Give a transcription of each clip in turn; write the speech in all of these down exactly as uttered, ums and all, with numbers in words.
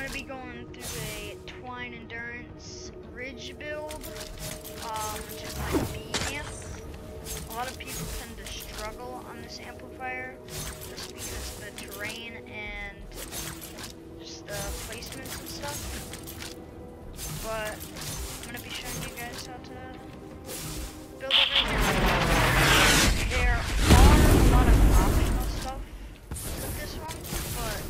going to be going through a Twine Endurance Ridge build, um, which is my B amp. A lot of people tend to struggle on this amplifier just because of the terrain and just the placements and stuff. But I'm going to be showing you guys how to build it right here. There are a lot of optional stuff with this one, but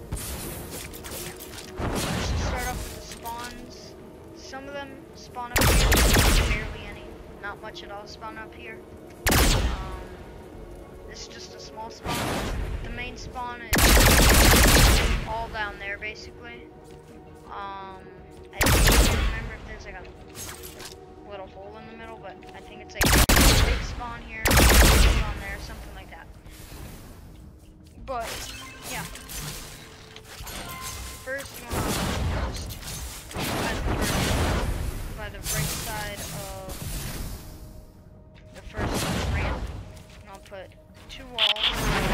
yeah. Let's just start off with the spawns. Some of them spawn up here, barely any. Not much at all spawn up here. Um, this is just a small spawn. The main spawn is all down there, basically. Um, I can't remember if there's like a little hole in the middle, but I think it's like a big spawn here, spawn there, something like that. But yeah, first you want to just by the, first, by the right side of the first ramp, and I'll put two walls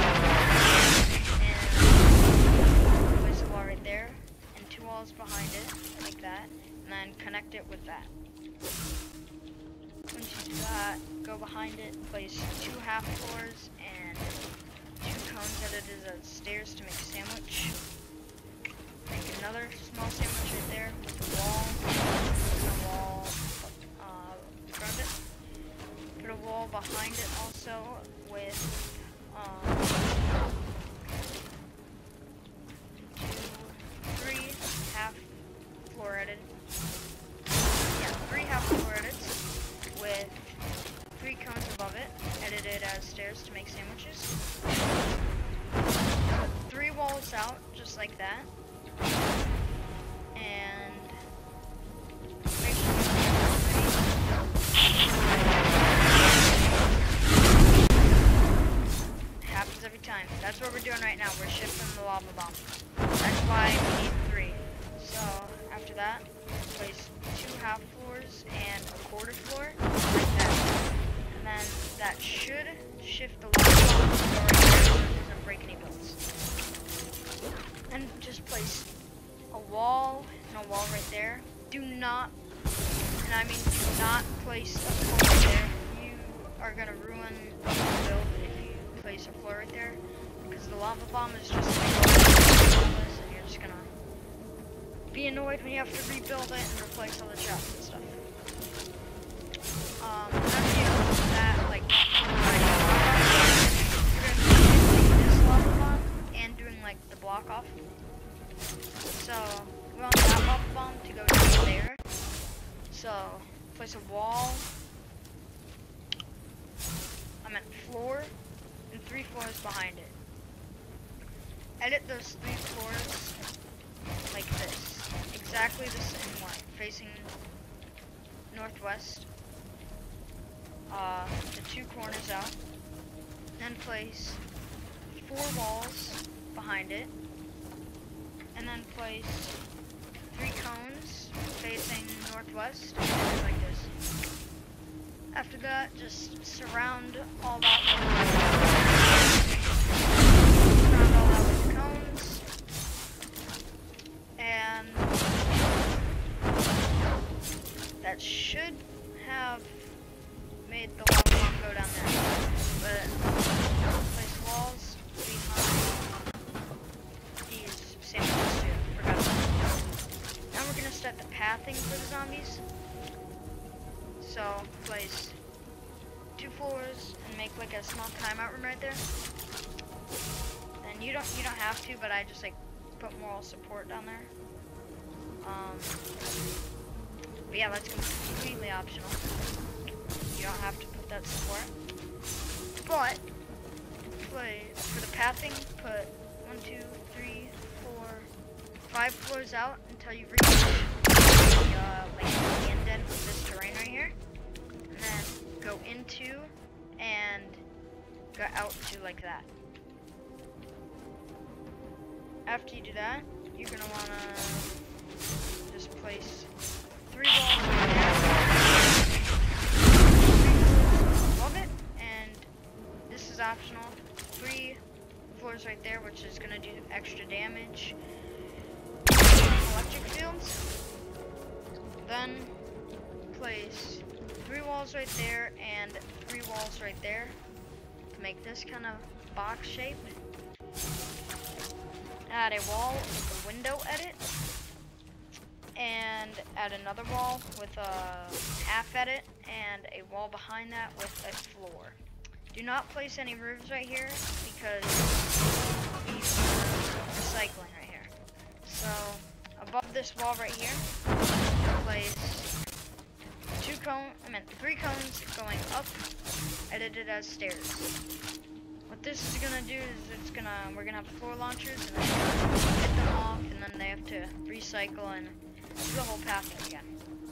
and place a wall right there, and two walls behind it, like that, and then connect it with that. Once you do that, go behind it, place two half floors and two cones edited as stairs to make a sandwich. Make another small sandwich right there with a wall, and a wall uh, in front of it. Put a wall behind it also with um, two, three half floor edited. Yeah, three half floor edits with three cones above it, edited as stairs to make sandwiches. Three walls out, just like that. And make sure it happens every time. That's what we're doing right now. We're shifting the lava bomb. That's why we need three. So after that, place two half floors and a quarter floor, like that. And then that should shift the lava bomb to go right there so it doesn't break any builds. And just place a wall and a wall right there. Do not, and I mean do not place a floor right there. You are gonna ruin the build if you place a floor right there, because the lava bomb is just like and you're just gonna be annoyed when you have to rebuild it and replace all the traps and stuff. Um, after you do that, like, you're gonna be this lava bomb and doing like the block off. So we want that lava bomb to go down there. So place a wall. I meant floor and three floors behind it. Edit those three floors like this. Exactly the same way, facing northwest. Uh, the two corners out. Then place four walls behind it. And then place three cones facing northwest, like this. After that, just surround all that with, surround all that with cones. And that should have made the lava bomb go down there. But place walls behind these sandwiches too. Forgot about that. Now we're gonna start the pathing for the zombies. So place two floors and make like a small timeout room right there. And you don't you don't have to, but I just like put moral support down there. Um, but yeah, that's completely optional. You don't have to put that support. But play for the pathing, put one, two, three, four, five floors out until you reach the, uh, like the indent of this terrain right here. And then go into and go out to like that. After you do that, you're gonna wanna just place three walls right there, above it, and this is optional. Three floors right there, which is gonna do extra damage. electric fields. Then place three walls right there and three walls right there to make this kind of box shape. Add a wall with a window edit, and add another wall with a half edit, and a wall behind that with a floor. Do not place any roofs right here because these are recycling right here. So above this wall right here, place two cone, I meant three cones going up, edited as stairs. What this is gonna do is it's gonna we're gonna have floor launchers and then hit them off, and then they have to recycle and do the whole pathing again.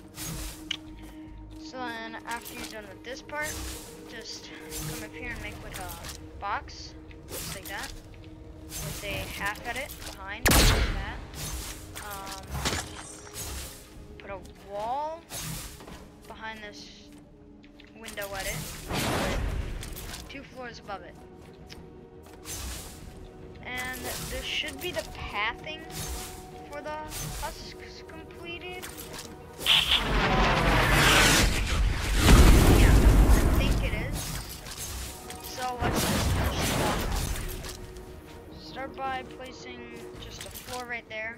So then after you're done with this part, just come up here and make like a box, just like that, with a half edit behind like that. Um, put a wall behind this window edit with two floors above it. And there should be the pathing for the husks completed. Yeah, I think it is. So let's just finish the block. Start by placing just a floor right there.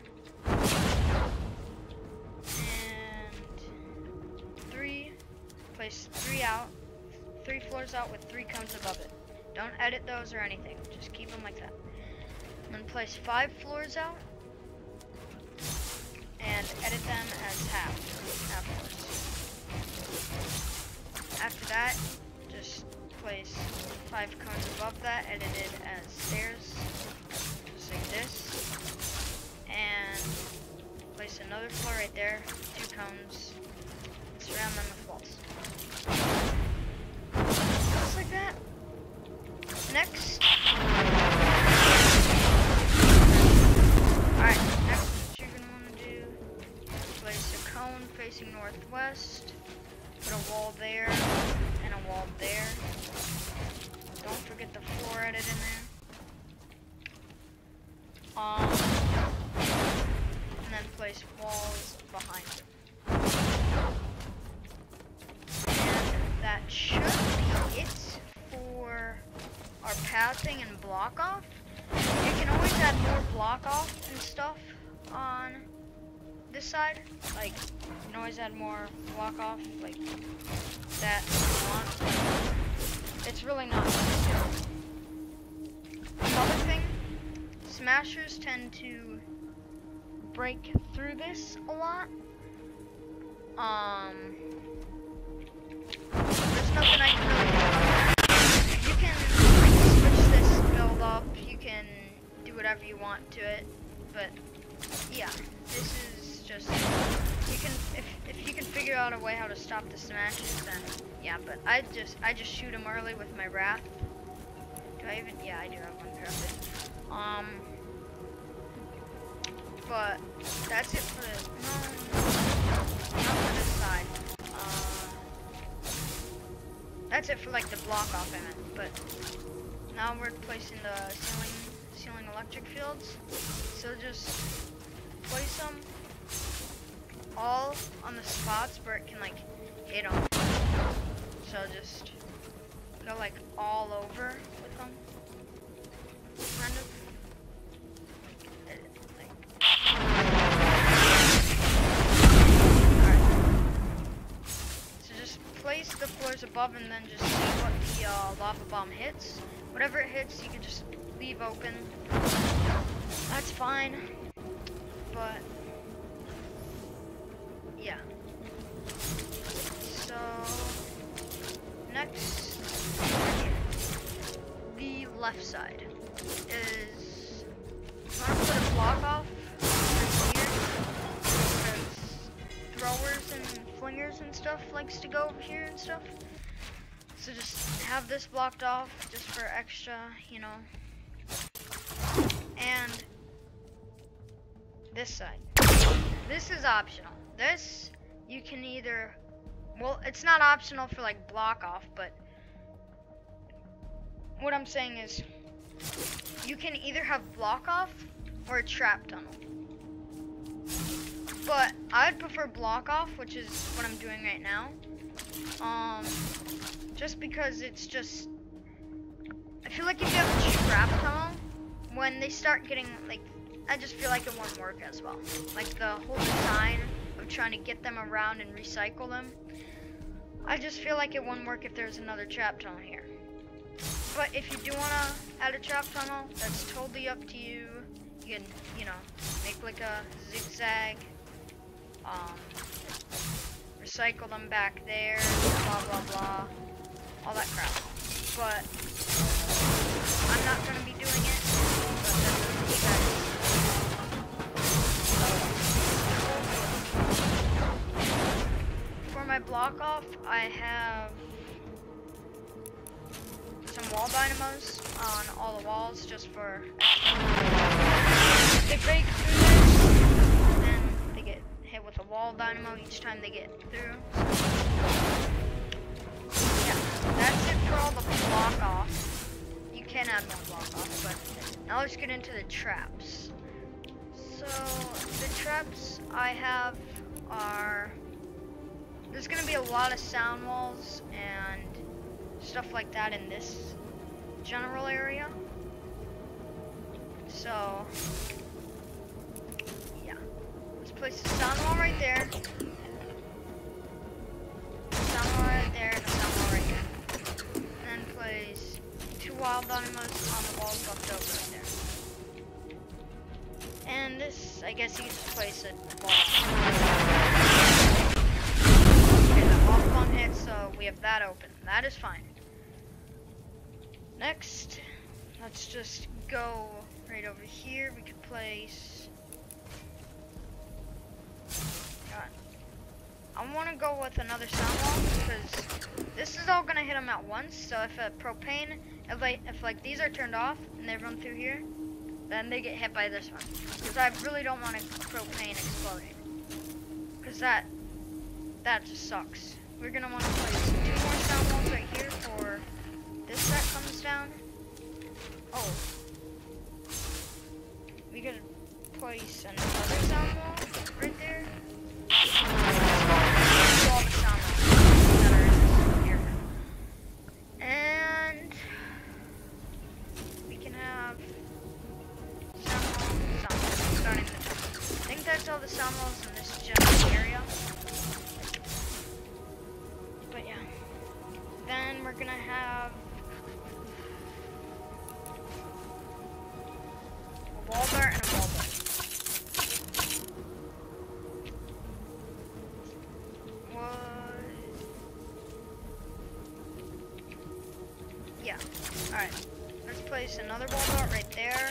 And three, place three out, three floors out with three cones above it. Don't edit those or anything, just keep them like that. And then place five floors out and edit them as half, half floors. After that, just place five cones above that, edited as stairs, just like this. And place another floor right there, two cones, surround them with walls. Just like that. Next. Alright, next what you're gonna wanna do, place a cone facing northwest, put a wall there, and a wall there. Don't forget the floor edit in there. Um, and then place walls behind it. And that should be it for our pathing and block off. You can always add more block off and stuff on this side. Like, you can always add more block off, like that if you want. It's really not necessary. Another thing, smashers tend to break through this a lot. Um, there's nothing I can really do about that. You can switch this build up, you can do whatever you want to it, but yeah, this is just, you can, if, if you can figure out a way how to stop the smashes, then yeah, but I just, I just shoot them early with my Wrath. Do I even, yeah, I do have one crafted. Um, but that's it for the, no, not for this side. Uh, That's it for like the block off I meant, but now we're placing the ceiling, ceiling electric fields. So just place them all on the spots where it can like hit them. So just go like all over with them, kind of. Place the floors above and then just see what the uh, lava bomb hits. Whatever it hits, you can just leave open. That's fine. But yeah. So next, the left side is, I'm gonna put a block off right here because throwers and flingers and stuff likes to go over here and stuff. So just have this blocked off just for extra, you know. And this side. This is optional. This you can either, well, it's not optional for like block off, but what I'm saying is you can either have block off or a trap tunnel. but I'd prefer block off, which is what I'm doing right now. Um, just because it's just, I feel like if you have a trap tunnel, when they start getting, like, I just feel like it won't work as well. Like the whole design of trying to get them around and recycle them, I just feel like it won't work if there's another trap tunnel here. But if you do want to add a trap tunnel, that's totally up to you. You can, you know, make like a zigzag, um, recycle them back there, blah blah blah, all that crap. But I'm not gonna be doing it. But that's up to you guys. For my block off, I have some wall dynamos on all the walls just for. They break through this, and then they get hit with a wall dynamo each time they get through. Yeah, that's it for all the block off. You can add more block off, but now let's get into the traps. So the traps I have are, there's gonna be a lot of sound walls and stuff like that in this general area. So yeah, let's place a sound wall right there, sound wall right there, and a sound wall right there, and then place two wild dynamos on the walls left over right there. And this, I guess you can just place a wall. Okay, the off bomb hit, so we have that open. That is fine. Next, let's just go right over here. We could place. God. I want to go with another sound wall because this is all gonna hit them at once. So if a propane, if like if like these are turned off and they run through here, then they get hit by this one. Because I really don't want a propane exploding. Because that that just sucks. We're gonna want to place two more sound walls right here for this that comes down. Oh. We could place another sound wall right there. All the sound walls that are in here. And we can have sound wall, sound wall, starting the top. I think that's all the sound walls in this general area. But yeah. Then we're gonna have a wall dart and a wall dart. What? Yeah. Alright. Let's place another wall dart right there.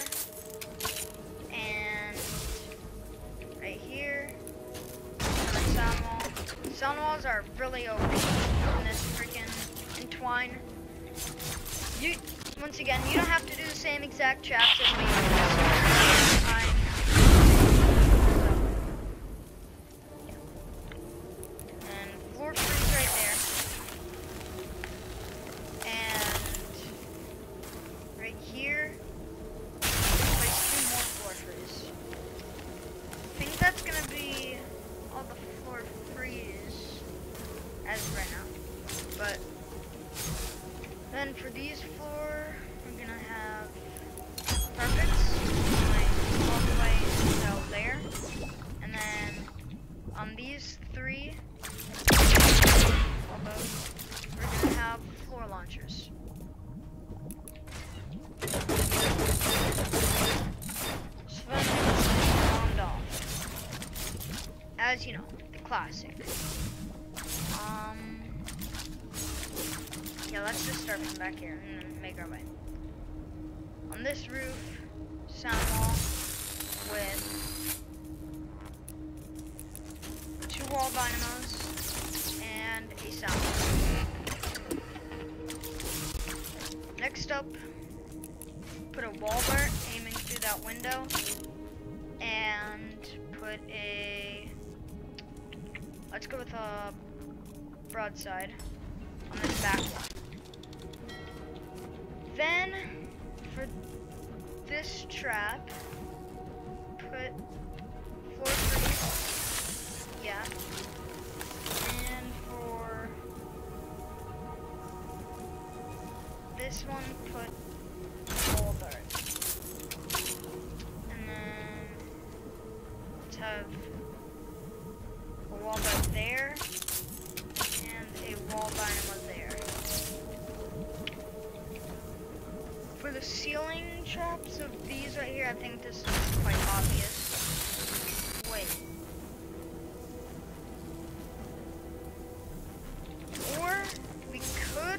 And right here. Another sound wall. Sound walls are really O P in this freaking entwine. You, once again, you don't have to do the same exact traps as me. I, so, yeah. And floor freeze right there. And right here, place two more floor freeze. I think that's gonna be all the floor freeze as of right now. But then for these four, we're gonna have perfects like all the way out there, and then on these three, all those, we're gonna have floor launchers. So then it's bombed off, as you know, the classic. Um. Yeah, let's just start from back here and then make our way. On this roof, sound wall with two wall dynamos and a sound wall. Next up, put a wall dart aiming through that window and put a, let's go with a broadside on this back wall. Then, for this trap, put floor freeze gap. And for this one, put wall dart. And then let's have a wall dart there and a wall dynamo there. For the ceiling traps of these right here, I think this is quite obvious. Wait. Or we could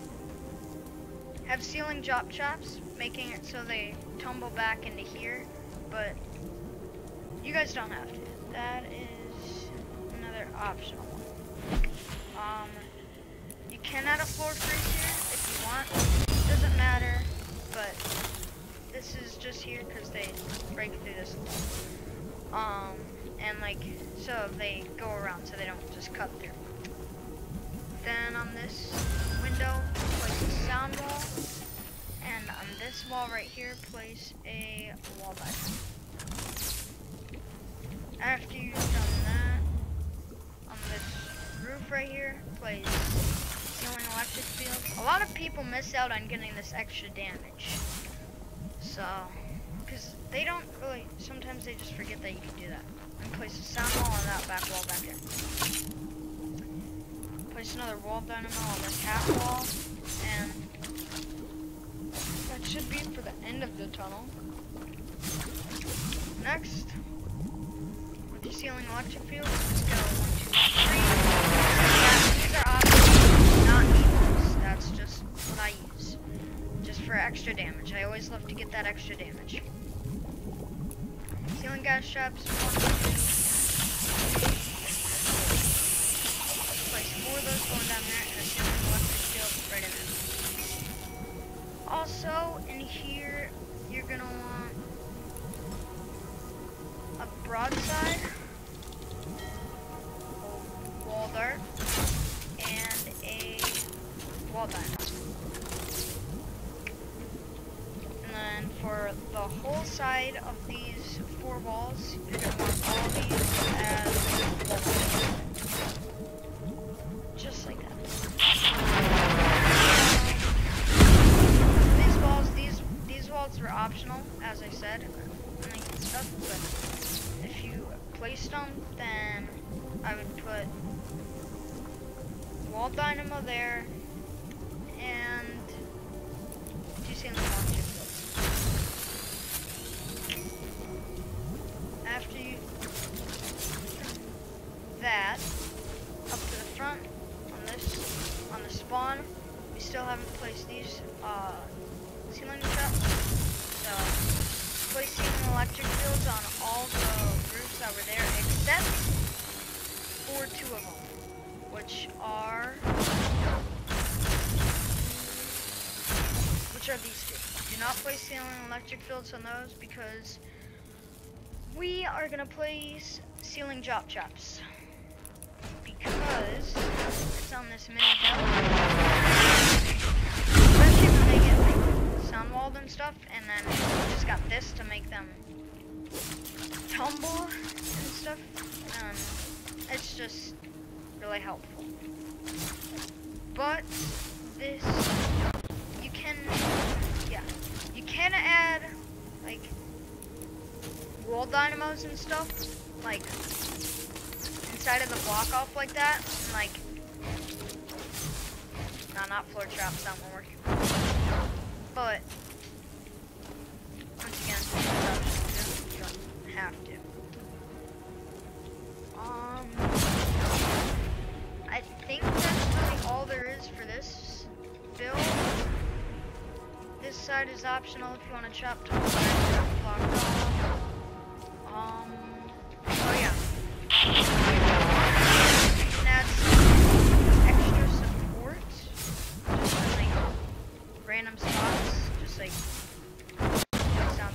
have ceiling drop traps, making it so they tumble back into here, but you guys don't have to. That is another optional one. Um, you can add a floor freeze here if you want. Doesn't matter. But this is just here because they break through this wall. Um, and like, so they go around so they don't just cut through. Then on this window, place a sound wall. And on this wall right here, place a wall button. After you've done that, on this roof right here, place ceiling electric field. A lot of people miss out on getting this extra damage. So, because they don't really, sometimes they just forget that you can do that. And place a sound wall on that back wall back there. Place another wall dynamo on this half wall. And that should be for the end of the tunnel. Next, with your ceiling electric field, just go one, two, three. Yeah, these are options, not evils. That's just what I use. Just for extra damage. I always love to get that extra damage. Ceiling gas traps, one, two, three. Place four of those going down there, and a ceiling electric field right in there. Also, in here, you're gonna want a broadside, a wall dart, and a wall dynamo. And then for the whole side of these four walls, you're going to want all these as walls. Just like that. These walls, these these walls were optional, as I said, and stuff, but if you placed them, then I would put wall dynamo there, and two ceiling electric fields. After you that, up to the front on this on the spawn, we still haven't placed these uh, ceiling traps. So place ceiling electric fields on all the roofs that were there, except for two of them, which are which are these two. Do not place ceiling electric fields on those because we are gonna place ceiling drop traps because it's on this mini hill. Especially when they get like sound walled and stuff, and then we just got this to make them tumble and stuff. Um, it's just really helpful. But this, you can, yeah, you can add like wall dynamos and stuff, like inside of the block off like that, and like, no, not floor traps, that won't work. But once again, you don't have to. Um, I think that's really all there is for this build. This side is optional if you want to chop to block off. Um, oh yeah. You can add some extra support, just in like random spots, just like sounds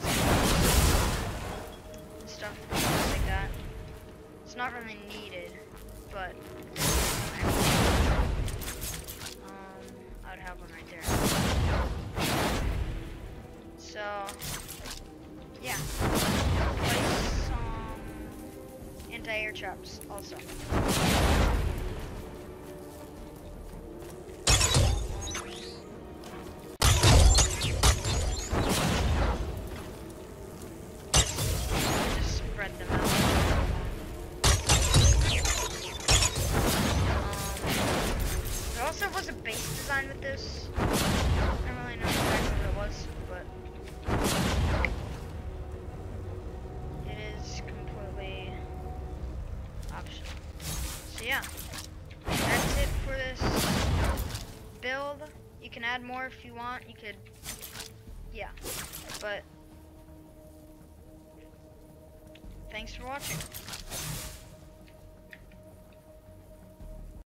and stuff, just like that. It's not really needed, but um, I would have one right there. So yeah, place some anti air traps also. Just spread them out. Um, there also was a base design with this. I don't really know exactly what it was, but it is completely optional. So yeah, that's it for this build. You can add more if you want. You could, yeah, but thanks for watching.